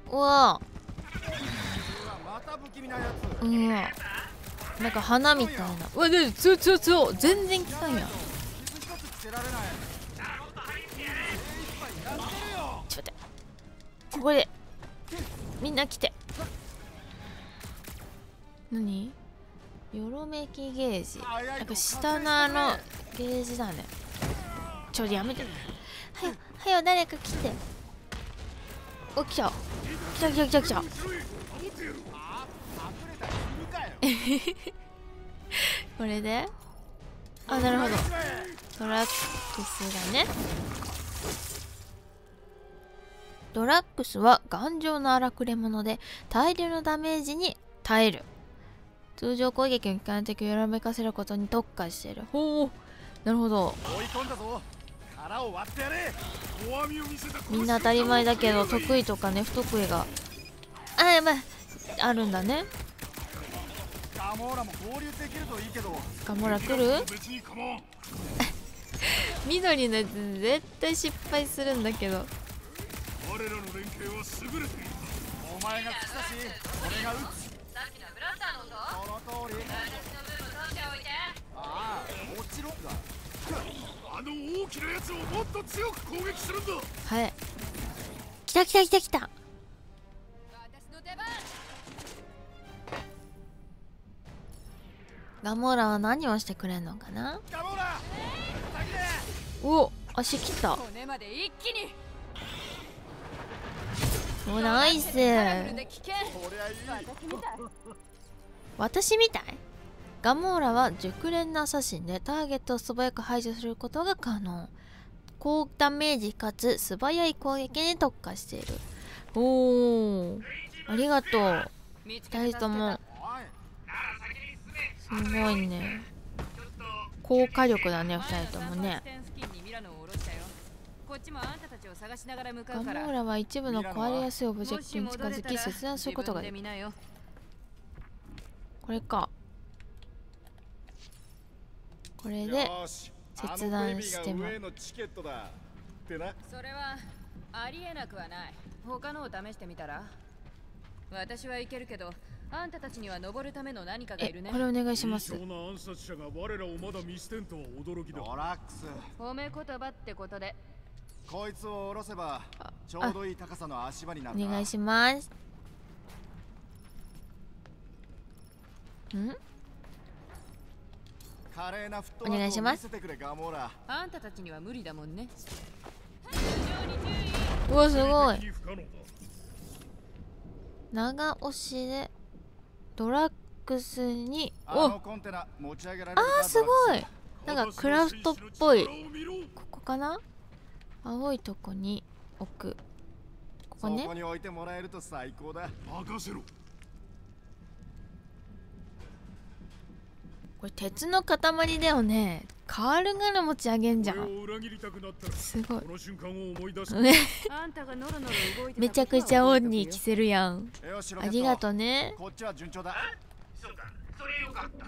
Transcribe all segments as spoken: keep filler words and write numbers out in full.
うわうわ、なんか花みたいな。うわで強い強い強い、全然効かんやん。ちょっと待って、ここでみんな来て。何？よろめきゲージ、なんか下のあのゲージだね。ちょっとやめて。はよはよ、誰か来て。お、来た来た来た来た来たこれで、あ、なるほど、ドラッグスだね。ドラッグスは頑丈な荒くれ者で大量のダメージに耐える。通常攻撃の機関的をよろめかせることに特化している。ほう、なるほど。みんな当たり前だけど得意とかね、不得意があ、やばい、あるんだね。ガモーラも合流できるといいけど。ガモーラ来る緑のやつ絶対失敗するんだけど。我らの連携は優れている。お前が口だし俺が打つ。さっきのブラスターの音、その通り。私の分も取っておいて。ああ、もちろんだ。あの大きなやつをもっと強く攻撃するんだ。はい、来た来た来た来た。私の出番。ガモーラは何をしてくれんのかな。ガモーラ、お、足切った。骨まで一気に。お、ナイス。私みたい。ガモーラは熟練のアサシンでターゲットを素早く排除することが可能。高ダメージかつ素早い攻撃に特化している。おー、ありがとう。ふたりともすごいね。高火力だね、ふたりともね。ガモーラは一部の壊れやすいオブジェクトに近づき切断することができる。これか。これで切断しても。 それはありえなくはない。他のを試してみたら。私はいけるけど、あんたたちには登るための何かがいるね。 これお願いします。 暗殺者が我らをまだ見捨てんとは驚きだ。 ドラックス、褒め言葉ってことで。 こいつを下ろせばちょうどいい高さの足場になる。 お願いします。ん？ 華麗なフットお願いします。 あんたたちには無理だもんね。 うわ、すごい。長押しでドラッグスに、お、あー、すごい。なんかクラフトっぽい。ここかな。青いとこに置く。ここね。 そこに置いてもらえると最高だ。 任せろ。 これ鉄の塊だよね。カールから持ち上げんじゃん。すごい。めちゃくちゃオンに着せるやん。ありがとね。 こっちは順調だ。 そうか、それよかった。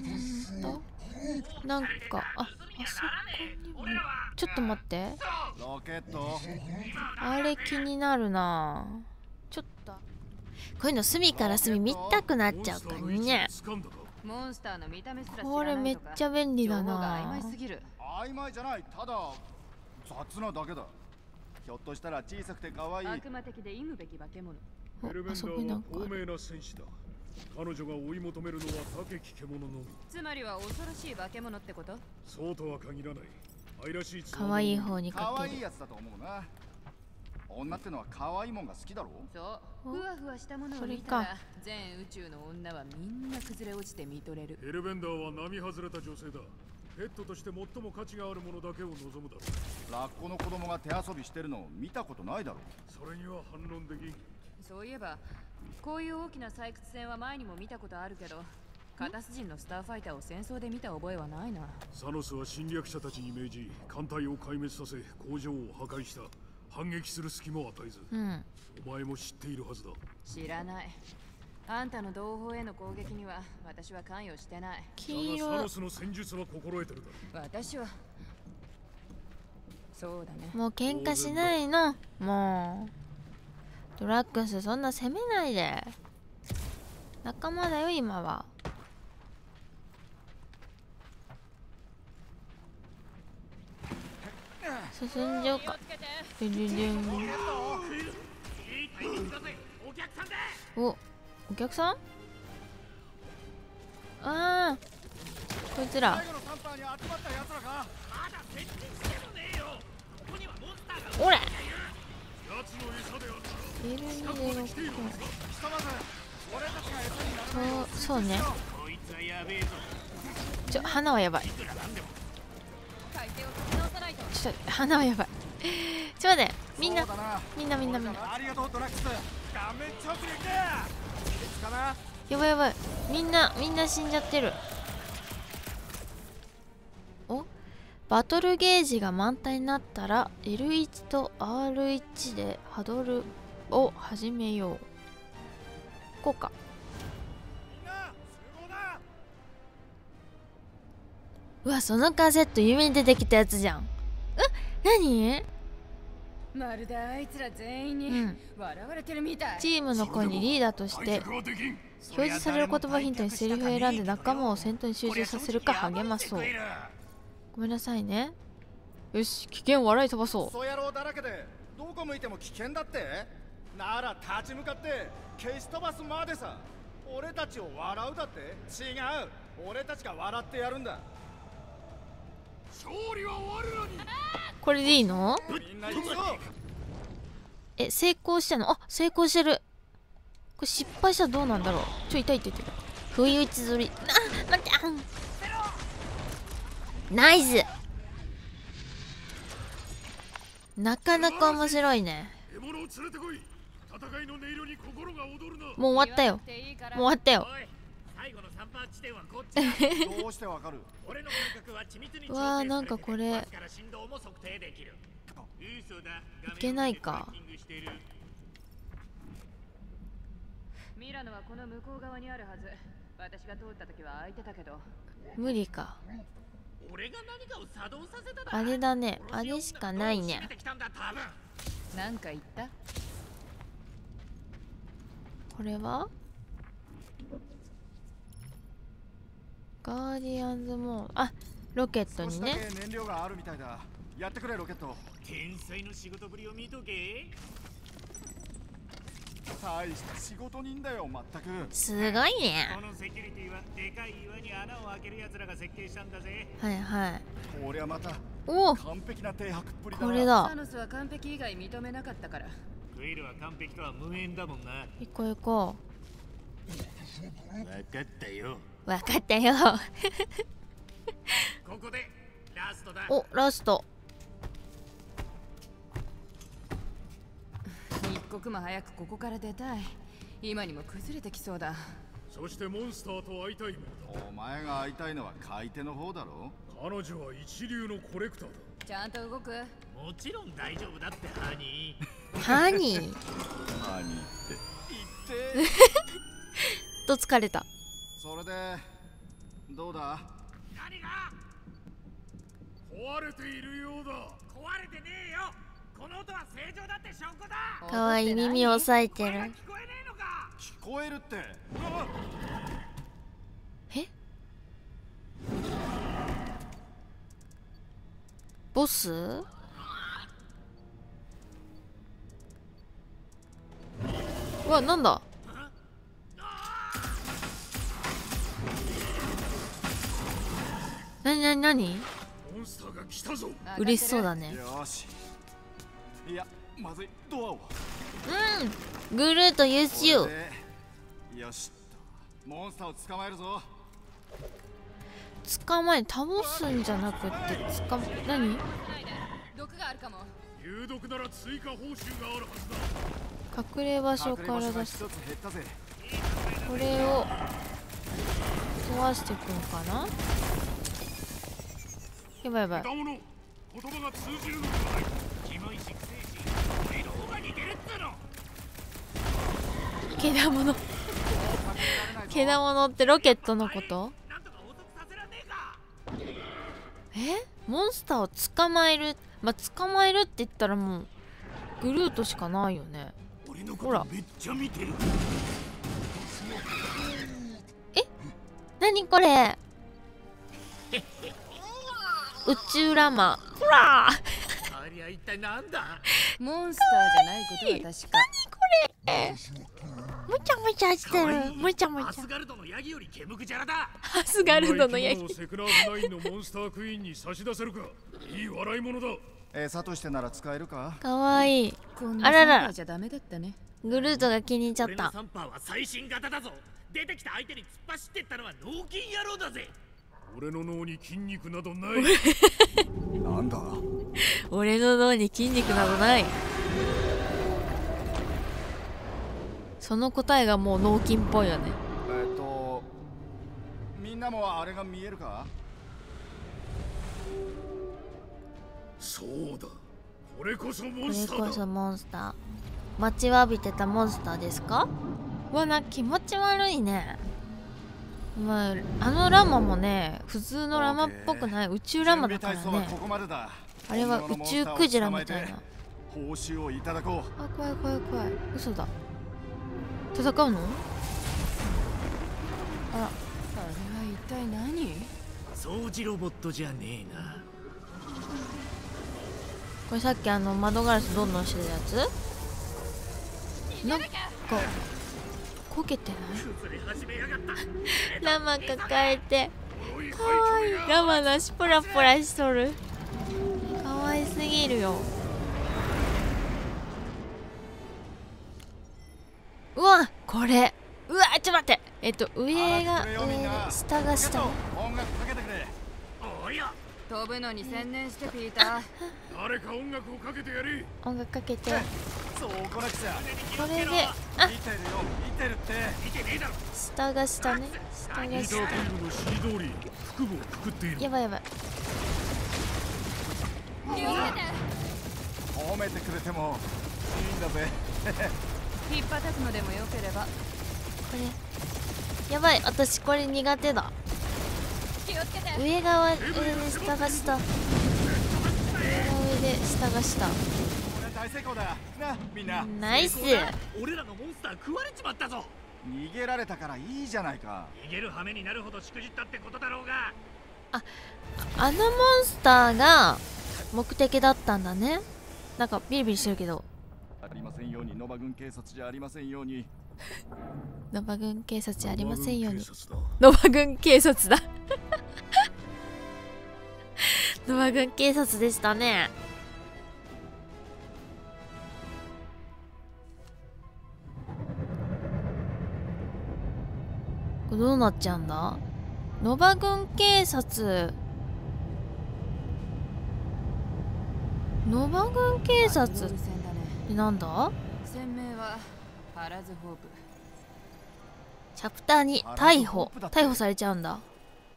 なんか、あ、あそこにも。ちょっと待って。 ロケット。 あれ気になるな。ちょっと。こういうの隅から隅見たくなっちゃうからね。 モンスターの見た目すら知らないとか。 これめっちゃ便利だな。 曖昧すぎる。 曖昧じゃない、ただ雑なだけだ。ひょっとしたら小さくて可愛い悪魔的で忌むべき化け物。 エルベンダーは高名な戦士だ。彼女が追い求めるのは高き獣のみ。 つまりは恐ろしい化け物ってこと？ そうとは限らない。愛らしい可愛い方にかける。 可愛いやつだと思うな。女ってのは可愛いもんが好きだろう。 そう、ふわふわしたものを見たら全宇宙の女はみんな崩れ落ちて見とれる。 エルベンダーは並外れた女性だ。ペットとして最も価値があるものだけを望むだろう。 ラッコの子供が手遊びしてるのを見たことないだろう。 それには反論できん。 そういえばこういう大きな採掘船は前にも見たことあるけど、カタス人のスターファイターを戦争で見た覚えはないな。 サノスは侵略者たちに命じ艦隊を壊滅させ工場を破壊した。反撃する隙も与えず、うん、お前も知っているはずだ。 知らない。あんたの同胞への攻撃には私は関与してない。 黄色。サノスの戦術は心得てるだ。私はそうだね。 もう喧嘩しないの。もうドラッグスそんな責めないで。仲間だよ今は。進んじゃうか。ルルルン。お、お客さん？ああ、こいつら。おれ。エルにでろく。そうそうね。ちょ花はやばい。ちょっと花はやばい。ちょっと待って、みんなみんなみんなみんな。やばいやばい、みんなみんな死んじゃってる。お、バトルゲージが満タンになったら エルワン と アールワン でハドルを始めよう。こうか。うわ、そのカセット夢に出てきたやつじゃん。え、何？ まるであいつら全員に笑われてるみたい。 チームの子にリーダーとして表示される言葉ヒントにセリフを選んで仲間を戦闘に集中させるか励まそう。ごめんなさいね。よし、危険笑い飛ばそう。 クソ野郎だらけでどこ向いても危険だって。なら立ち向かって消し飛ばすまでさ。俺たちを笑うだって。違う、俺たちが笑ってやるんだ。勝利は我らに。 これでいいの？ みんな行くぞ。 え、成功したの？あ、成功してる。これ失敗したらどうなんだろう。ちょ、痛い痛い痛い。不意打ちぞり。あ、待って、あん。ナイス。なかなか面白いね。もう終わったよ。もう終わったよ。 どうしてわかる？ うわー、なんかこれいけないか。 ミラノはこの向こう側にあるはず。私が通った時は空いてたけど。 無理か。あれだね、あれしかないね。 なんか言った？ これはガーディアンズモード。あ、ロケットにね。 燃料があるみたいだ。やってくれロケット。 天才の仕事ぶりを見とけ。 大した仕事人だよ、まったく。 すごいね。 このセキュリティはでかい岩に穴を開ける奴らが設計したんだぜ。 はいはい。 こりゃまたおお、 完璧な停泊っぷりだな。 これだ。 サノスは完璧以外認めなかったから。 クイルは完璧とは無縁だもんな。 行こう行こ分かったよ。 う。わかったよ。 ここでラストだ。 お、ラスト。 一刻も早くここから出たい。今にも崩れてきそうだ。 そしてモンスターと会いたいものだ。 お前が会いたいのは買い手の方だろ。 彼女は一流のコレクターだ。 ちゃんと動く？ もちろん大丈夫だってハニー。 ハニー。 ハニーって言って。 と疲れた。 それでどうだ？ 何が？ 壊れているようだ。 壊れてねえよ。この音は正常だって証拠だ。 かわいい耳を押さえてる。 聞こえねえのか？ 聞こえるって。 え？ボス？うわ、なんだ？なになになに？ モンスターが来たぞ。 嬉しそうだね。 よし。いや、まずい、ドアを。 うん、グルート優秀。 よしっと、モンスターを捕まえるぞ。 捕まえ、倒すんじゃなくて捕まえ、何？ 毒があるかも。 有毒なら追加報酬があるはずだ。 隠れ場所から出す。 一つ減ったぜ。 これを壊していくのかな。やばいやばい。 果物、言葉が通じるのではない。 キモいしくせえし、俺の方が似てるっつうの。 けだもの。けだものってロケットのこと？ なんとか遅くさせらんねえか。 え？モンスターを捕まえる。まあ、捕まえるって言ったらもうグルートしかないよね。 俺ほら。 めっちゃ見てる。 え、何これ。宇宙ラマ。ほら。 ありゃ一体なんだ。 モンスターじゃないことは確か。 むちゃむちゃしてる。むちゃむちゃ。 アスガルドのヤギよりケムクジャラだ。 アスガルドのヤギ。 セクラーズナインのモンスタークイーンに差し出せるか。いい笑い物だ。 餌としてなら使えるか。 かわいい。 こんなあららサンパーじゃダメだったね。 グルートが気に入っちゃっ俺のた。 サンパーは最新型だぞ。出てきた相手に突っ走ってったのは脳筋野郎だぜ。 俺の脳に筋肉などない。 なんだ。 俺の脳に筋肉などない。その答えがもう脳筋っぽいよね。 えっとみんなもあれが見えるか。 そうだ、これこそモこれンスターだ。 こそモンスター。待ちわびてたモンスターですか。うわ、な気持ち悪いね。まあ、あのラマもね、普通のラマっぽくない。宇宙ラマだからね。あれは宇宙クジラみたいな。 報酬をいただこう。 あ、怖い怖い怖い。嘘だ。戦うの。あら、 あれは一体何。 掃除ロボットじゃねえな。 これさっきあの窓ガラスどんどんしてるやつ。なんかこけてない。 崩れ始めやがった。 ラマ抱えてかわいい。ラマの足ポラポラしとる。かわいすぎるよ。うわ、これ。うわ、ちょっと待って。えっと上が上で下が下ね。 音楽かけてくれ。 おや、 飛ぶのに専念してピーター。 誰か音楽をかけてやれ。 音楽かけて。 そうこなくちゃ。 これで、あ、 見てるよ、見てるって。 見てねえだろ。 下が下ね。下がリーダー下。 フィールの指示通り腹部をくくっている。 やばいやばい。 褒めてくれてもいいんだぜ。 引っ叩くのでもよければ。 これやばい。私これ苦手だ。 気をつけて。 上側上で下が下。上が上で下が下。 俺大成功だな、みんな。 ナイス。 俺らのモンスター食われちまったぞ。 逃げられたからいいじゃないか。 逃げる羽目になるほどしくじったってことだろうが。 あのモンスターが目的だったんだね。なんかビリビリしてるけど。 ありませんように、ノバ軍警察じゃありませんように。 ノバ軍警察じゃありませんように。 警察だ。 ノバ軍警察だ。ノバ軍警察でしたね。これどうなっちゃうんだ。ノバ軍警察。ノバ軍警察っゴール戦だね。 てなんだ。 船名はハラズホープ。 チャプターに逮捕。逮捕されちゃうんだ。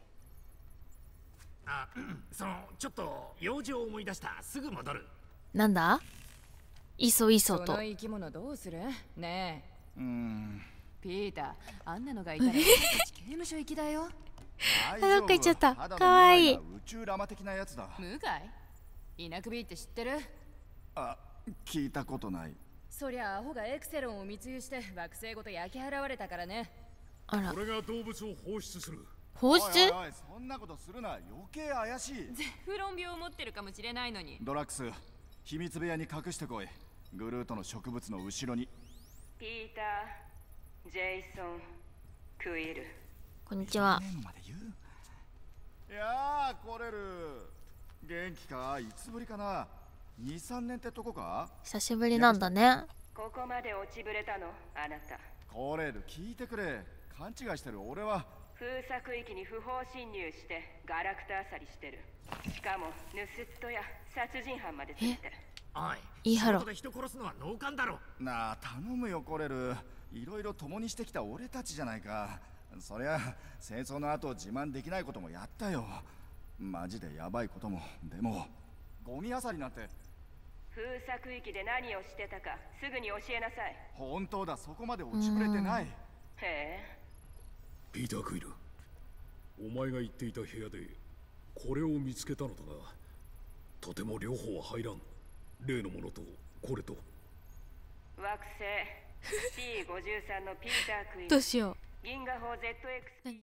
あ、そのちょっと用事を思い出した。すぐ戻る。 なんだ。いそいそと。 その生き物どうするねえ。 うーん。 ピーター、あんなのがいたら私たち刑務所行きだよ。 あ、 どっか行っちゃった。かわいい。 宇宙ラマ的なやつだ。 無害？イナクビって知ってる？ あ、聞いたことない。 そりゃアホがエクセロンを密輸して惑星ごと焼き払われたからね。 あら。 これが動物を放出する。 放出？ おいおいおい、そんなことするな。余計怪しい。 ゼフロン病を持ってるかもしれないのに。 ドラックス、秘密部屋に隠してこい。グルートの植物の後ろに。 ピーター、ジェイソン、クイル。 こんにちは。 ネームまで言う。いやー、コレル。元気か？いつぶりかな。に、さんねんってとこか？ 久しぶりなんだね。 ここまで落ちぶれたの、あなた。 コレル、聞いてくれ。勘違いしてる。俺は封鎖区域に不法侵入してガラクタ漁りしてる。しかも盗人や殺人犯までついて。 おい、 言い張ろう。 仕事で人殺すのは脳幹だろ。 なあ、頼むよコレル。いろいろ共にしてきた俺たちじゃないか。そりゃ戦争の後自慢できないこともやったよ。マジでヤバいことも。でもゴミ漁りなんて。 封鎖区域で何をしてたかすぐに教えなさい。 本当だ、そこまで落ちぶれてない。 へえ。 ピーター・クイル、お前が言っていた部屋でこれを見つけたのだが、とても両方は入らん。例のものとこれと。 惑星 ピーごじゅうさん のピーター・クイーン、 どうしよう。 銀河砲 ゼットエックス。